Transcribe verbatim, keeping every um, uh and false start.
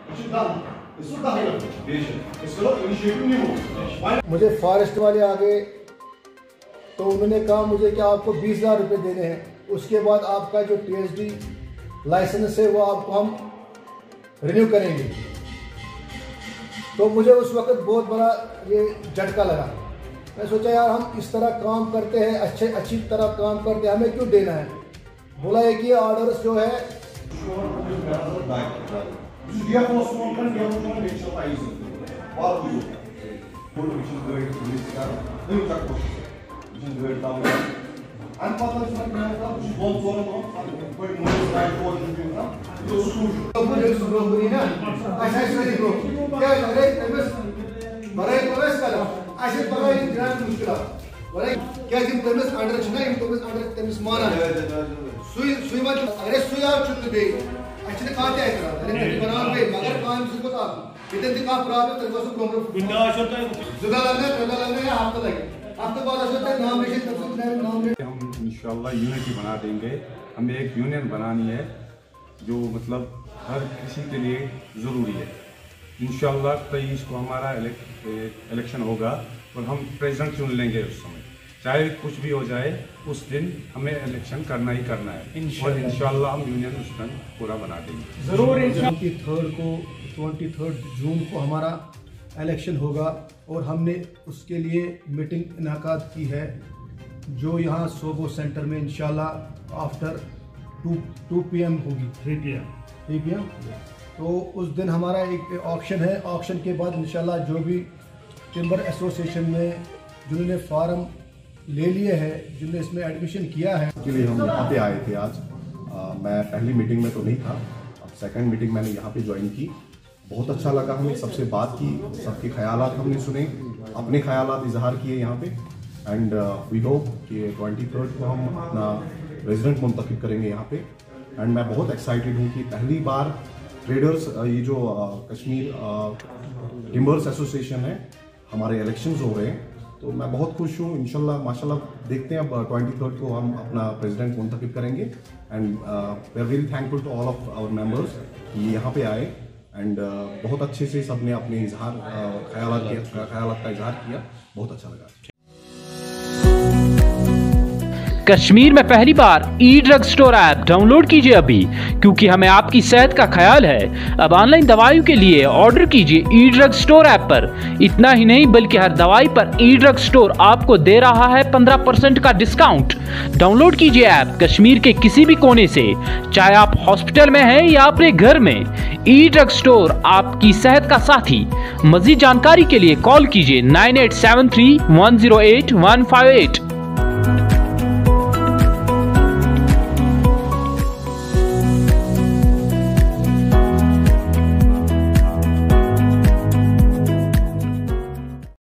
मुझे फॉरेस्ट वाले आ गए तो उन्होंने कहा मुझे कि आपको बीस हज़ार रुपये देने हैं, उसके बाद आपका जो टीएसडी लाइसेंस है वो आपको हम रिन्यू करेंगे। तो मुझे उस वक्त बहुत बड़ा ये झटका लगा। मैं सोचा यार हम इस तरह काम करते हैं, अच्छे अच्छी तरह काम करते हैं, हमें क्यों देना है। बोला है कि ये ऑर्डर्स जो है क्या तमिस अंडर तमिस अंडर तमिस माना सुई सुई मत अरे सुई आप चुप बे अच्छे कहां ते आइतरा अरे तमी बनान बे मगर काम सुको ता इतन दी का प्रॉब्लम तक बस प्रॉब्लम गुंडा असोता जुदा लगने पहला लगने हफ्ता लगे हफ्ते बाद असोता नाम लेके तब से नाम ले हम इंशाल्लाह यूनिटी बना देंगे। हमें एक यूनियन बनानी है जो मतलब हर किसी के लिए ज़रूरी है। इंशाल्लाह तेईस को हमारा इलेक्शन होगा और हम प्रेसिडेंट चुन लेंगे। उस समय चाहे कुछ भी हो जाए उस दिन हमें इलेक्शन करना ही करना है और इंशाल्लाह हम यूनियन उस दिन पूरा बना देंगे ज़रूर। ट्वेंटी थर्ड को ट्वेंटी थर्ड जून को हमारा इलेक्शन होगा और हमने उसके लिए मीटिंग इनाकाद की है जो यहाँ सोबो सेंटर में इंशाल्लाह after two two P M होगी three P M three P M तो उस दिन हमारा एक ऑक्शन है। ऑक्शन के बाद इंशाल्लाह जो भी टिम्बर एसोसिएशन में जिन्होंने फार्म ले लिए हैं, जिन्होंने इसमें एडमिशन किया है, के लिए हम यहाँ पे आए थे आज। आ, मैं पहली मीटिंग में तो नहीं था, अब सेकंड मीटिंग मैंने यहाँ पे ज्वाइन की। बहुत अच्छा लगा, हमें सबसे बात की, सबके ख्यालात हमने सुने, अपने ख्यालात इजहार किए यहाँ पे। एंड वी होप कि ट्वेंटी थर्ड को हम अपना प्रेसिडेंट मुंतखब करेंगे यहाँ पे। एंड मैं बहुत एक्साइटेड हूँ कि पहली बार ट्रेडर्स ये जो uh, कश्मीर टिम्बर्स एसोसिएशन है, हमारे इलेक्शंस हो रहे हैं, तो मैं बहुत खुश हूँ। इंशाल्लाह माशाल्लाह देखते हैं अब ट्वेंटी थर्ड को हम अपना प्रेसिडेंट मुंतखब करेंगे। And we are very thankful to all of our members कि यहाँ पे आए एंड uh, बहुत अच्छे से सबने अपने इजहार ख्यालात किया ख्यालात का इजहार किया, बहुत अच्छा लगा। कश्मीर में पहली बार e drug store app download कीजिए अभी, क्योंकि हमें आपकी सेहत का ख्याल है। अब ऑनलाइन दवाइयों के लिए ऑर्डर कीजिए ई ड्रग स्टोर ऐप पर। इतना ही नहीं बल्कि हर दवाई पर ई ड्रग स्टोर आपको दे रहा है पंद्रह परसेंट का डिस्काउंट। डाउनलोड कीजिए ऐप कश्मीर के किसी भी कोने से, चाहे आप हॉस्पिटल में हैं या अपने घर में। ई ड्रग स्टोर आपकी सेहत का साथी। मजीद जानकारी के लिए कॉल कीजिए nine eight seven three one zero eight one five eight.